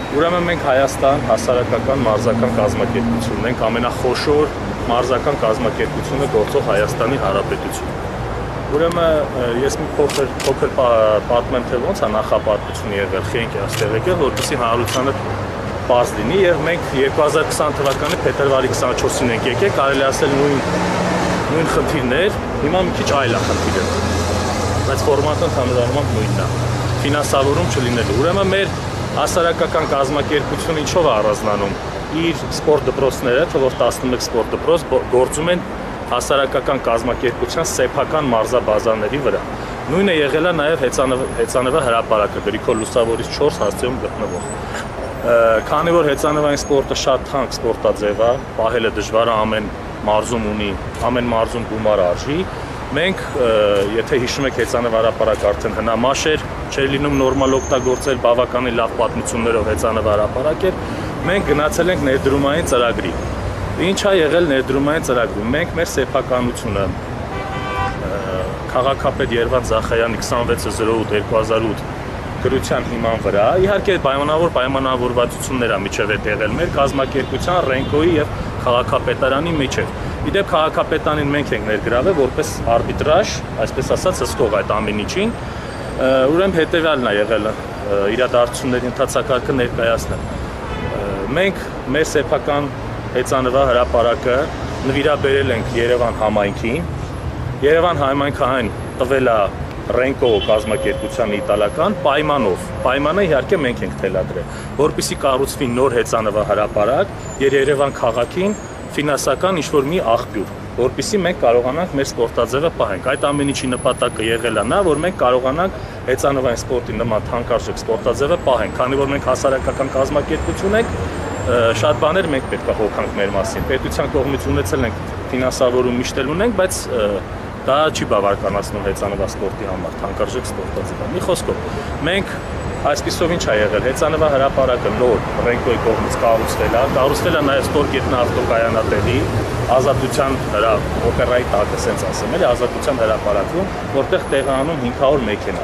Ուրեմն մենք Հայաստան հասարակական մարզական կազմակերպությունն ենք, ամենախոշոր մարզական կազմակերպությունը գործող Հայաստանի Հանրապետություն։ Ուրեմն ես մի փոքր պատմեմ, թե ոնց է նախապատմությունը եղել, խենք է այստեղ եկել, որպեսզի հանրությանը պարզ լինի, եւ մենք 2020 թվականի փետրվարի 24-ին ենք եկել, կարելի ասել նույն խնդիրներ, հիմա մի քիչ այլ է խնդիրը, բայց ֆորմատը ընդհանրապես նույնն է, ֆինանսավորում չլինելու։ Ուրեմն մեր հասարակական կազմակերպությունը ինչով է առանձնանում, իր սպորտ դպրոցները, թվով 11 սպորտ դպրոց գործում են հասարակական կազմակերպության սեփական մարզաբազաների վրա։ Նույնը եղել է նաև հեծանվա հրապարակը, Գրիգոր Լուսավորից 4 հասցեում գտնվող։ Քանի որ հեծանվային սպորտը շատ թանկ սպորտաձև է, պահելը դժվար է, ամեն մարզում գումար արժի, մենք, եթե հիշում եք, հեծանվա հրապարակը արդեն հնամաշ էր, չէր լինում նորմալ օգտագործել, բավականին լավ պատմություններով հեծանվա հրապարակ էր, մենք գնացել ենք ներդրումային ծրագրի։ Ինչ է եղել ներդրումային ծրագրում։ Մենք մեր սեփականությունը քաղաքապետ Երվանդ Զախարյանի 2608/2008 գրության հիման վրա, իհարկե պայմանավորվածություններ է միջև է եղել մեր կազմակերպության, Ռենկոյի եւ քաղաքապետարանի միջև։ Իդեպ քաղաքապետանին մենք ենք ներգրավել որպես արբիտրաժ, այսպես ասած, հսկող այդ ամեն ինչին։ Ուրեմն հետեւյալն է եղել իրադարձությունների ընթացակարգը ներկայացնել։ Մենք մեր սեփական հեծանվա հրապարակը նվիրաբերել ենք Երևան համայնքին։ Երևան համայնքային տվել է Ռենկո կազմակերպության իտալական պայմանով։ Պայմանը իհարկե մենք ենք թելադրել, որպեսզի կառուցվի նոր հեծանվա հրապարակ եւ Երևան քաղաքին ֆինանսական ինչ-որ մի աղբյուր, որպեսզի մենք կարողանանք մեր սպորտաձևը պահենք։ Այդ ամեն ինչի նպատակը եղել է նա, որ մենք կարողանանք հեծանվային սպորտի նման թանկարժեք սպորտաձևը պահենք, քանի որ մենք հասարակական կազմակերպություն ենք, շատ բաներ մենք պետք է հոգանք մեր մասին։ Պետության կողմից ունեցել ենք ֆինանսավորում միշտ էլ ունենք, բայց դա չի բավականացնում հեծանվա սպորտի համար, թանկարժեք սպորտաձևը։ Մի խոսքով, մենք այսպիսով ինչ է եղել, հեծանվա հրապարակը նոր Ռենկոյի կողմից կառուցվել է նաև Ստորգետնա ավտոկայանատեղի Ազատության օպերայի տակ, ասենց ասեմ, էլի Ազատության հրապարակում, որտեղ տեղանում 500 մեքենա։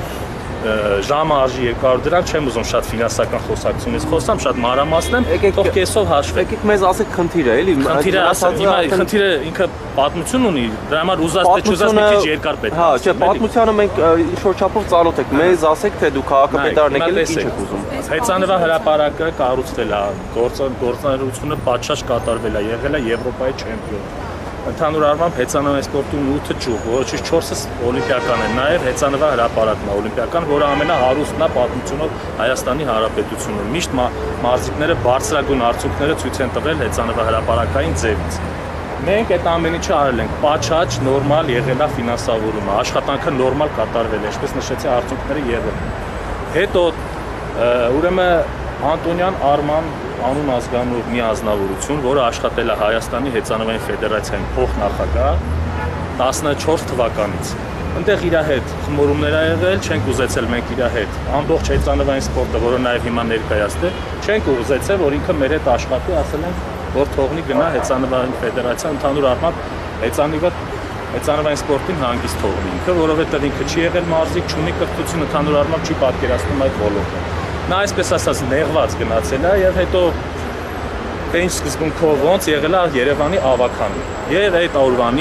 Ժամը արժի 200 դրամ, չեմ ուզում շատ ֆինանսական խոսակցությունից խոսամ, շատ մանրամասն եմ, թող կեսով հաշվեք։ Եկեք մեզ ասեք խնդիրը, էլի։ Խնդիրը ինքը պատմություն ունի, դրա համար ուզած թե չուզած մի քիչ երկար պետք է։ Հա, չէ, պատմությանը մենք ինչ-որ չափով ծանոթ ենք։ Մեզ ասեք, թե դուք քաղաքապետարն եք, ինչ եք ուզում։ Հեծանվա հրապարակը կառուցվել է, գործունեությունը պատշաճ կատարվել է, եղել է Եվրոպայի չեմպիոն։ Ընդհանուր առմամբ հեծանվային սպորտում 8 ճյուղ, որոնցից 4-ը օլիմպիական են, նաև հեծանվա հրապարակն է օլիմպիական, որը ամենահարուստն է պատմությունով Հայաստանի Հանրապետությունում։ Միշտ մարզիկները բարձրագույն արդյունքները ցույց են տվել հեծանվա հրապարակային ձևից։ Մենք այդ ամեն ինչը արել ենք, պատշաճ, նորմալ եղել է ֆինանսավորումը, աշխատանքը նորմալ կատարվել է, ինչպես նշեցի, արդյունքները եղել են։ Հետո ուրեմն Անտոնյան Արման անուն ազգանունով մի ազնվորություն, որը աշխատել է Հայաստանի հեծանվային ֆեդերացիայի փոխնախագահ 14 թվականից։ Այնտեղ իր հետ խմորումներ ա եղել, չենք ուզեցել մենք իր հետ ամբողջ հեծանվային սպորտը, որը նաև հիմա ներկայացել, չենք ուզեցել, որ ինքը մեր հետ աշխատի, ասել ենք, որ թողնի գնա հեծանվային ֆեդերացիա, ընդհանուր առմամբ հեծանվային սպորտին հանգիստ թողնի ինքը, որովհետև ինքը չի եղել մարզիկ, չունի կրթություն, ընդհանուր առմամբ չի պատկերացնում այդ ոլորտը։ Նա այսպես ասած նեղված գնացել է եւ հետո ինչ սկզբունքով ոնց եղել է Երևանի ավականը։ Եվ այդ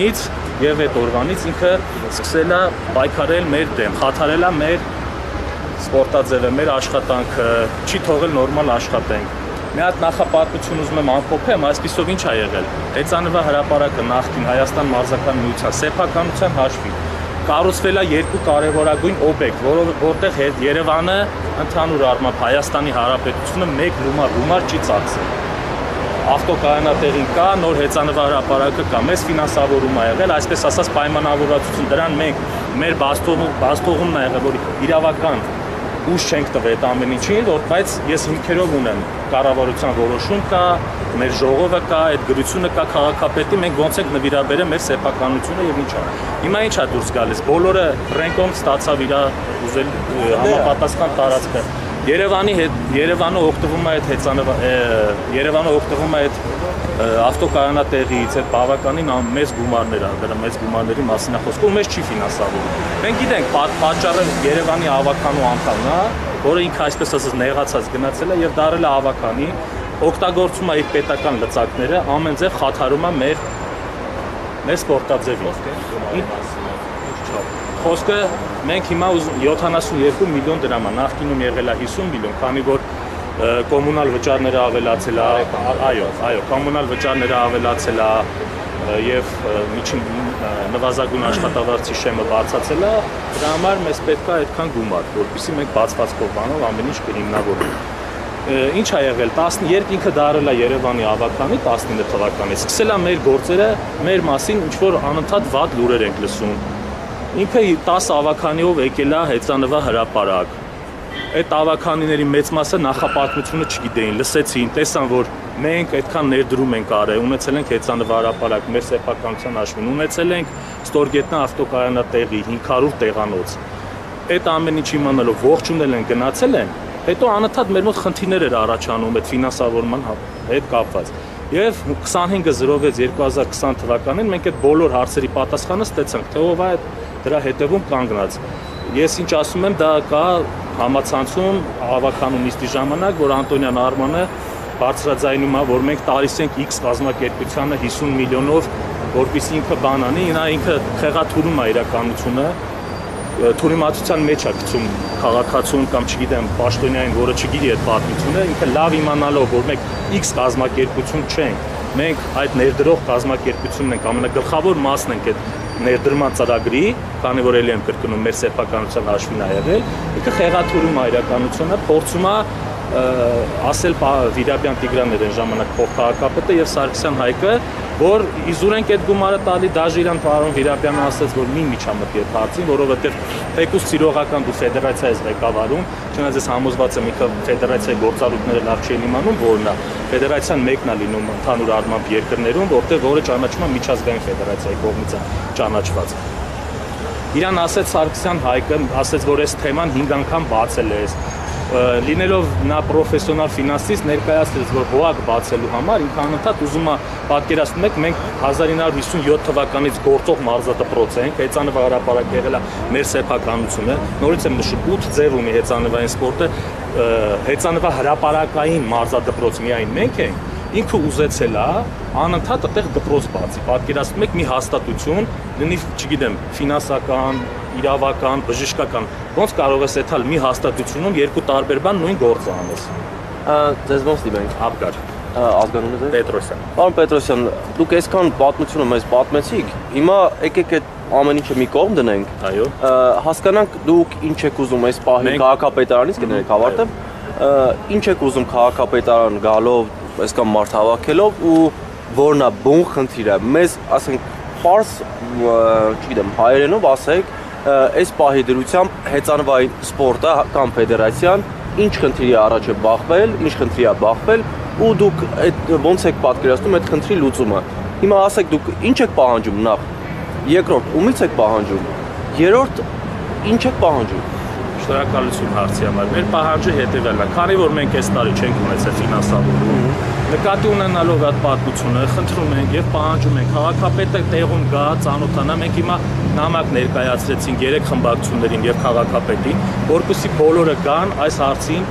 օրվանից ինքը սկսել է պայքարել մեր դեմ, խաթարել է մեր սպորտաձևը, մեր աշխատանքը, չի թողել նորմալ աշխատենք։ Մի հատ նախապատմություն ուզում եմ ամփոփեմ, այսպիսով ինչ է եղել։ Հեծանվա հրապարակը նախկին Հայաստան մարզական միության սեփականության հաշվին կառուցվել է երկու կարևորագույն օբյեկտ, որտեղ Երևանը ընդհանուր առմամբ Հայաստանի Հանրապետությունը մեկ գումար չի ծախսել։ Ավտոկայանատեղին կա, նոր հեծանվա հրապարակը կա, մեզ ֆինանսավորում է եղել, այսպես ասած պայմանավորվածություն, դրան մենք մեր բաստողումն է եղել, որ իրավական ուժ չենք տվել այդ ամեն ինչին, բայց ես հիմքերով ունեմ կառավարության որոշում կա, մեր ժողովը կա, այդ գրությունը կա քաղաքապետի, մենք ոնց ենք նվիրաբերել մեր սեփականությունը եւ ինչա։ Հիմա ինչա դուրս գալիս, բոլորը Ռենկոն ստացավ իր ուզել համապատասխան տարածքը։ Երևանը օգտվում է այդ հեծանվա, Երևանը օգտվում է այդ ավտոկայանատեղից, այդ բավականին մեծ գումարներ, դրա մեծ գումարների մասին է խոսքը, ու մեզ չի ֆինանսավորում։ Մենք գիտենք, պատճառը Երևանի ավականու անդամն է, որը ինքը այսպես ասած նեղացած գնացել է եւ դարել է ավականի, օգտագործում է իր պետական լծակները, ամեն ձև խաթարում է մեր սպորտաձևին։ Խոսքը մենք հիմա 72 միլիոն դրամ է, նախկինում եղել է 50 միլիոն, քանի որ կոմունալ վճարները ավելացել է, այո, կոմունալ վճարները ավելացել է եւ միջին նվազագույն աշխատավարձի շեմը բարձրացել է, դրա համար մեզ պետք է այդքան գումար, որպեսզի մենք բացվածքով բանով ամեն ինչ կհիմնավորենք։ Ինչ է եղել 12 ինքը դարել է Երևանի ավականի 19 թվականից, սկսել է մեր գործերը, մեր մասին ինչ որ անընդհատ վատ լուրեր ենք լսում։ Ինքը 10 ավականիով եկել է հեծանվա հրապարակ։ Այդ ավականիների մեծ մասը նախապատմությունը չգիտեին, լսեցին, տեսան, որ մենք այդքան ներդրում ենք արել, ունեցել ենք հեծանվա հրապարակ, մեր սեփականության հաշվին, ունեցել ենք Ստորգետնա ավտոկայանատեղի 500 տեղանոց։ Այդ ամեն ինչ իմանալով ողջունել են, գնացել են, հետո անընդհատ մեր մոտ խնդիրներ էր առաջանում այդ ֆինանսավորման հետ կապված։ Եվ 25/06/2020 թվականին մենք այդ բոլոր հարցերի պատասխանը ստացանք, թե ով է դրա հետևում կանգնած։ Ես ինչ ասում եմ, դա կա համացանցում ավականու նիստի ժամանակ, որ Անտոնյան Արմանը բարձրաձայնում է, որ մենք տալիս ենք X կազմակերպությանը 50 միլիոնով, որպեսզի ինքը բան անի, ինքը խեղաթյուրում է իրականությունը, թյուրիմացության մեջ է գցում քաղաքացուն կամ չգիտեմ պաշտոնյային, որը չգիտի այդ պատմությունը, ինքը լավ իմանալով, որ մենք X կազմակերպություն չենք, մենք այդ ներդրող կազմակերպությունն ենք, ամենագլխավոր մասն ենք այդ ներդրման ծրագրի, քանի որ ելի եմ կրկնում մեր սեփականության հաշվին է եղել, ինքը խեղաթյուրում է իրականությունը, փորձում է ասել Վիրաբյան Տիգրանն էր այն ժամանակ փոխքաղաքապետը եւ Սարգսյան Հայկը, որ իզուր ենք այդ գումարը տալի, դաժե իրան պարոն Վիրաբյանը ասաց, որ մի միջամտի այդ հարցին, որովհետեւ թեկուզ ծիրողական դու ֆեդերացիա ես ղեկավարում, չնայած ես համոզված եմ ինքը ֆեդերացիայի գործառույթները լավ չեն իմանում, որն է ֆեդերացիան մեկն է լինում ընդհանուր առմամբ երկրներում, որտեղ որը ճանաչվում է միջազգային ֆեդերացիայի կողմից ճանաչված։ Իրան ասաց Սարգսյան Հայկը, ասաց, որ այս թեման 5 անգամ բացել է, լինելով նա պրոֆեսիոնալ ֆինանսիստ ներկայացրեց, որ հողակ բացելու համար ինքը անընդհատ ուզում է պատկերացնում եք, մենք 1957 թվականից գործող մարզադպրոց ենք, հեծանվա հրապարակ եղել է մեր սեփականությունը, նորից եմ նշում 8 ձև ունի հեծանվային սպորտը, հեծանվա հրապարակային մարզադպրոց միայն մենք ենք, ինքը ուզեցել է անընդհատ այդտեղ դպրոց բացի, պատկերացնում եք մի հաստատություն, լինի, չգիտեմ, ֆինանսական, իրավական, բժշկական, ոնց կարող ես այդալ մի հաստատությունում երկու տարբեր բան նույն գործը անես։ Ձեզ ոնց դիմենք։ Աբգար։ Ազգանունը ձեզ։ Պետրոսյան։ Պարոն Պետրոսյան, դուք այսքան պատմությունը մեզ պատմեցիք, հիմա եկեք այդ ամեն ինչը մի կողմ դնենք։ Այո։ Հասկանանք դուք ինչ եք ուզում այս պահին քաղաքապետարանից կներեք ավարտեմ, ինչ եք ուզում քաղաքապետարան գալով, այսքան մարդ հավաքելով ու որն է բուն խնդիրը։ Մեզ, ասենք, պարզ, չգիտեմ, հայերենով ասեք, այս պահի դրությամբ հեծանվային սպորտը կամ ֆեդերացիան ինչ խնդիրի առաջ է բախվել, ինչ խնդրի է բախվել ու դուք ոնց եք պատկերացնում այդ խնդրի լուծումը։ Հիմա ասեք դուք ինչ եք պահանջում նախ, երկրորդ ումից եք պահանջում, երրորդ ինչ եք պահանջում։ Շնորհակալություն հարցի համար։ Մեր պահանջը հետևյալն է, քանի որ մենք այս տարի չենք ունեցել ֆինանսավորում, նկատի ունենալով այդ պատմությունը, խնդրում ենք եւ պահանջում ենք քաղաքապետը տեղում գա, ծանոթանա, մենք հիմա նամակ ներկայացրեցինք 3 խմբակցություններին եւ քաղաքապետին, որպեսզի բոլորը գան այս հարցին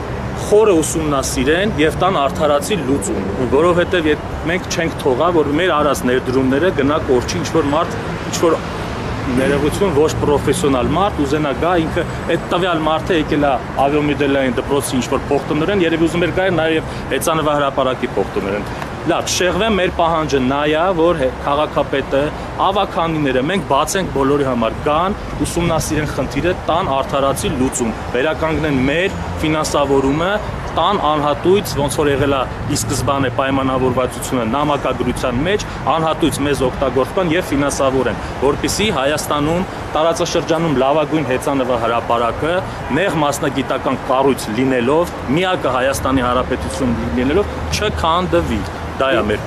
խորը ուսումնասիրեն եւ տան արդարացի լուծում, որովհետեւ մենք չենք թողա, որ մեր արած ներդրումները գնա կորչի ինչ-որ մարդ, ինչ-որ ներողություն ոչ պրոֆեսիոնալ մարդ ուզենա գա ինքը այդ տվյալ մարդը եկել է ավիամոդելային դպրոցի ինչ-որ փոխտնօրեն, երևի ուզում էր գա նաեւ հեծանվա հրապարակի փոխտնօրեն։ Լավ, շեղվեմ մեր պահանջը նա է, որ քաղաքապետը, ավականիները մենք բացենք բոլորի համար գան, ուսումնասիրեն խնդիրը, տան արդարացի լուծում, վերականգնեն մեր ֆինանսավորումը, տան անհատույց, ոնց որ եղել է ի սկզբանե պայմանավորվածությունը նամակագրության մեջ, անհատույց մեզ օգտագործան եւ ֆինանսավորեն, որպեսզի Հայաստանում տարածաշրջանում լավագույն հեծանվա հրապարակը նեղ մասնագիտական կառույց լինելով, միակը Հայաստանի Հանրապետություն լինելով չքանդվի։ Դա է մեր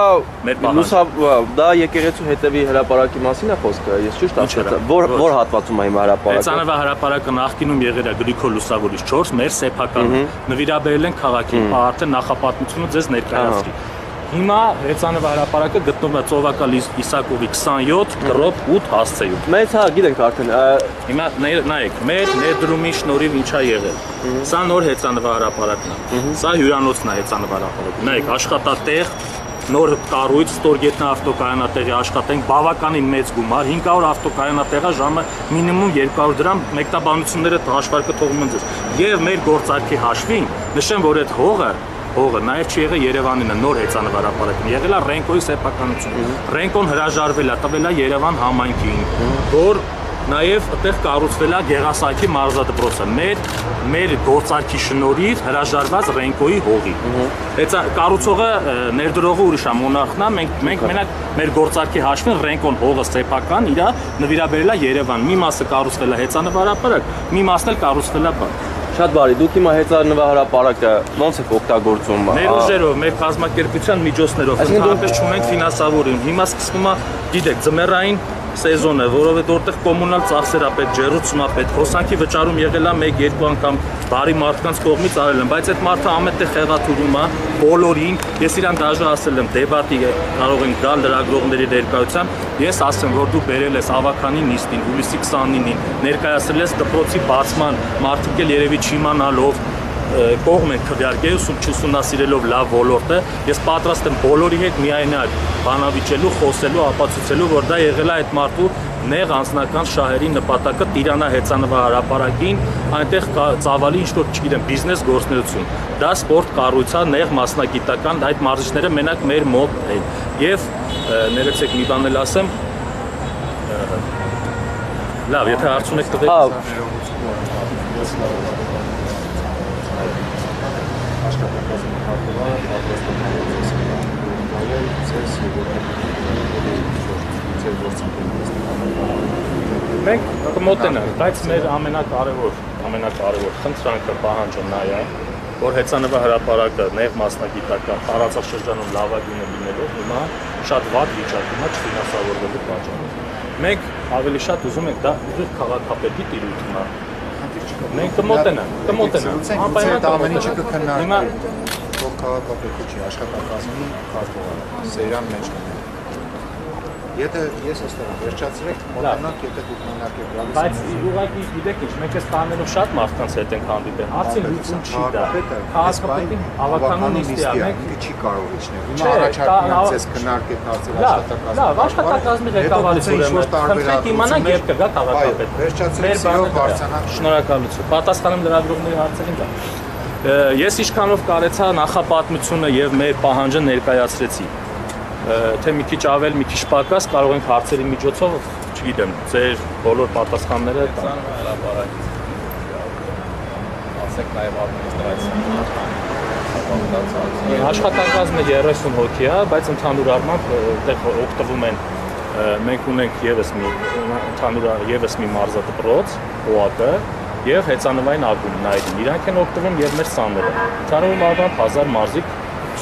պատճառը։ Դա եկեղեցու հետևի հրապարակի մասին է խոսքը, ես ճիշտ ասացի, որ հատվածում է հիմա հրապարակը։ Հեծանվա հրապարակը նախկինում եղել է Գրիգոր Լուսավորից 4, մեր սեփական նվիրաբերել են քաղաքին, արդեն նախապատմությունը ձեզ ներկայացրի։ Հիմա հեծանվա հրապարակը գտնվում է Ծովակալ Իսակովի 27 դրոպ 8 հասցեում։ Մեծ հա գիտենք արդեն Հիմա նայեք, մեր ներդրումի շնորհիվ ինչա եղել։ Սա նոր հեծանվա հրապարակն է։ Սա հյուրանոցն է հեծանվա հրապարակը։ Նայեք, աշխատատեղ, նոր կառույց, ստորգետնա ավտոկայանատեղի աշխատենք, բավականին մեծ գումար, 500 ավտոկայանատեղը ժամը մինիմում 200 դրամ, մեկտաբանությունները հաշվարկը թողում են ձեզ։ Եվ մեր գործարքի հաշվին նշեմ, որ այդ հողը նաև չի եղել Երևանինը նոր հեծանվա հրապարակին, եղել է Ռենկոյի սեփականությունը։ Ռենկոն հրաժարվել է, տվել է Երևան համայնքին, որ նաև այդտեղ կառուցվել է Գեղասայքի մարզադպրոցը մեր գործարքի շնորհիվ հրաժարված Ռենկոյի հողի։ Կառուցողը ներդրողը ուրիշ է, Մոնարխն է, մենք մենակ մեր գործարքի հաշվին Ռենկոն հողը սեփական իր նվիրաբերել է Երևան։ Մի մասը կառուցվել է հեծանվա հրապարակ, մի մասն էլ կառուցվել է բան։ Շատ բարի, դուք հիմա հեծանվա հրապարակը ոնց եք օգտագործում։ Մեր ուժերով, մեր կազմակերպության միջոցներով, ընդհանրապես չունենք ֆինանսավորում։ Հիմա սկսվում է, գիտեք, ձմեռային սեզոնը, որովհետեւ որտեղ կոմունալ ծախսեր է պետք, ջերուցում է պետք, հոսանքի վճարում եղել է 1-2 անգամ բարի մարդկանց կողմից արել են, բայց այդ մարդը ամենտեղ խեղաթյուրում է բոլորին։ Ես իրան դաժե ասել եմ, դեբատի կարող են գալ լրագրողների ներկայությամբ, ես ասեմ, որ դու բերել ես ավականի նիստին, հուլիսի 29-ին, ներկայացրել ես դպրոցի բացման, մարդիկ էլ երևի չիմանալով կողմ են քվեարկել, ուսումնասիրելով լավ ոլորտը, ես պատրաստ եմ բոլորի հետ միայնակ բանավիճելու, խոսելու, ապացուցելու, որ դա եղել է այդ մարդու նեղ անձնական շահերի նպատակը Տիրանա հեծանվա հրապարակին, այնտեղ ծավալի ինչ-որ, չգիտեմ, բիզնես գործունեություն։ Դա սպորտ կառույց է, նեղ մասնագիտական, այդ մարզիչները մենակ մեր մոտ են։ Եվ ներեցեք մի բան էլ ասեմ, լավ, եթե հարց ունեք տվեք։ Մենք կմոտենանք, բայց մեր ամենակարևոր խնդրանքը պահանջը նա է, որ հեծանվա հրապարակը նեղ մասնագիտական տարածաշրջանում լավագույնը լինելով հիմա շատ վատ վիճակում է չֆինանսավորվելու պատճառով։ Մենք ավելի շատ ուզում ենք դա ուղիղ քաղաքապետի տիրույթն է։ Մենք կմոտենանք։ Անպայման ամեն ինչը կքննարկվի։ Ով քաղաքապետը չի, աշխատակազմի կարգողը, սերյան մեջ կնենք։ Եթե ես այստեղ վերջացրեք, մոտենանք, եթե դուք մենակ եք գալիս։ Բայց ուղղակի գիտեք ինչ, մենք այս տանելով շատ մարդկանց հետ ենք հանդիպել։ Հարցին լուծում չի դա։ Քաղաքապետին ավականուն նիստի է, մենք չի կարող իջնել։ Հիմա առաջարկում եմ ձեզ քննարկեք հարցեր աշխատակազմի։ Լավ, աշխատակազմի ղեկավարից ուրեմն խնդրեք իմանանք երբ կգա քաղաքապետը։ Վերջացրեք, սիրով բարձրանանք։ Շնորհակալություն։ Պատասխանում լրագրողների հարցերին դա։ Ես ինչքանով կարեցա նախապատմությունը եւ մեր պահանջը ներկայացրեցի։ Թե մի քիչ ավել, մի քիչ պակաս կարող ենք հարցերի միջոցով, չգիտեմ, ձեր բոլոր պատասխանները տան։ Ասեք նաև ադմինիստրացիան Աշխատակազմը 30 հոգի է, բայց ընդհանուր առմամբ այդտեղ օգտվում են մենք ունենք եւս մի մարզադպրոց, ՕԱԿ եւ հեծանվային ակումբ նայրին։ Իրանք են օգտվում եւ մեր սաները։ Ընդհանուր առմամբ 1000 մարզիկ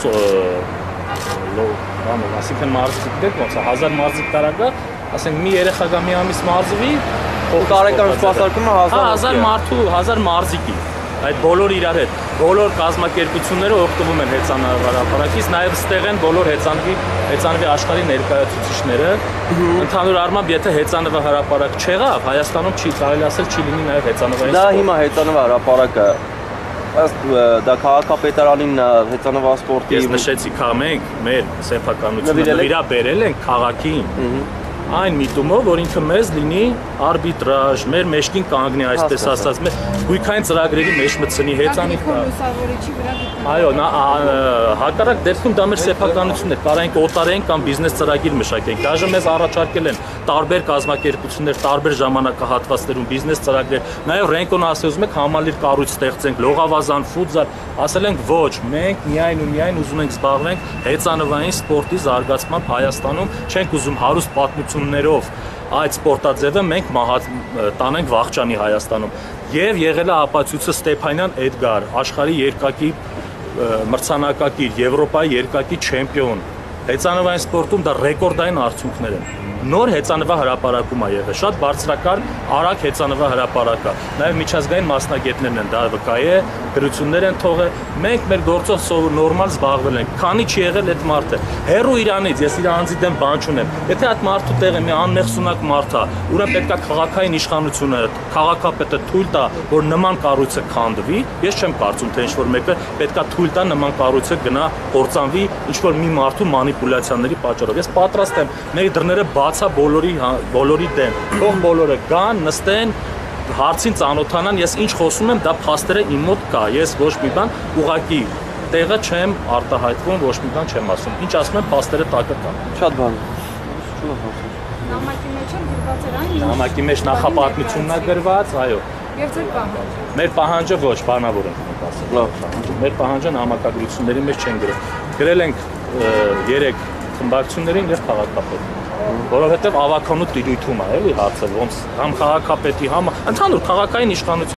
ասիկան մարզիկ դեպք ոնց է 1000 մարզիկ տարակը, ասենք մի երեխա գա մի ամիս մարզվի, տարեկան սպասարկումը 1000 մարզիկի։ Այդ բոլոր իրար հետ, բոլոր կազմակերպությունները օգտվում են հեծանվա հրապարակից, նաև ստեղ են բոլոր հեծանվի աշխարհի ներկայացուցիչները։ Ընդհանուր առմամբ, եթե հեծանվա հրապարակ չեղավ, Հայաստանում չի կարելի ասել չի լինի նաև հեծանվային սպորտ։ Դա հիմա հեծանվա հրապարակը դա քաղաքապետարանին հեծանվա սպորտի Ես նշեցի, մենք մեր սեփականությունը նվիրաբերել ենք քաղաքին։ Այն միտումով, որ ինքը մեզ լինի արբիտրաժ, մեր մեջքին կանգնի, այսպես ասած, մեր գույքային ծրագրերի մեջ մտցնի հեծանի։ Այո, հակառակ դեպքում դա մեր սեփականությունն է, կարող ենք օտարենք կամ բիզնես ծրագիր մշակենք։ Դաժե մեզ առաջարկել են տարբեր կազմակերպություններ, տարբեր ժամանակահատվածներում բիզնես ծրագրեր, նաև Ռենկոն ասում եք համալիր կառույց ստեղծենք, լողավազան, ֆուտզալ, ասել ենք ոչ, մենք միայն ու միայն ուզում ենք զբաղվենք հեծանվային սպորտի զարգացմամբ Հայաստանում, չենք ուզում հարուստ պատմություններով այդ սպորտաձևը մենք տանենք Վաղճանի Հայաստանում։ Եվ եղել է ապացույցը Ստեփանյան Էդգար, աշխարհի երկակի մրցանակակիր, Եվրոպայի երկակի չեմպիոն։ Հեծանվային սպորտում դա ռեկորդային արդյունքներ են։ նոր հեծանվա հրապարակում է եղել, շատ բարձրակարգ, արագ հեծանվա հրապարակ է։ Նաև միջազգային մասնագետներն են դա վկայ է, գրություններ են թողել։ Մենք մեր գործով նորմալ զբաղվել ենք։ Քանի չի եղել այդ մարդը։ Հերո Իրանից, ես իր անձի դեմ բան չունեմ։ Եթե այդ մարդու տեղը մի անմեղսունակ մարդ է, ուրեմն պետք է քաղաքային իշխանությունը, քաղաքապետը թույլ տա, որ նման կառույցը քանդվի։ Ես չեմ կարծում, թե ինչ-որ մեկը պետք է թույլ տա նման կառույցը գնա կործանվի ինչ-որ մի մարդու մանիպուլյացիաների պատճառով։ Ես պատրաստ եմ մեր դռները բացա բոլորի դեմ։ Թող բոլորը գան, նստեն, հարցին ծանոթանան, ես ինչ խոսում եմ, դա փաստերը իմ մոտ կա։ Ես ոչ մի բան ուղղակի տեղը չեմ արտահայտվում, ոչ մի բան չեմ ասում։ Ինչ ասում եմ, փաստերը տակը կա։ Շատ բան։ Նամակի մեջ գրված էր այն։ Նամակի մեջ նախապատմությունն է գրված, այո։ Եվ ձեր պահանջը։ Մեր պահանջը ոչ, բանավոր ենք ասել։ Լավ։ Մեր պահանջը նամակագրությունների մեջ չեն գրել։ Գրել ենք 3 խմբակցություններին եւ քաղաքապետին։ Որովհետեւ ավականու տիրույթում է, էլի հարցը, ոնց համ քաղաքապետի, համ ընդհանուր քաղաքային իշխանություն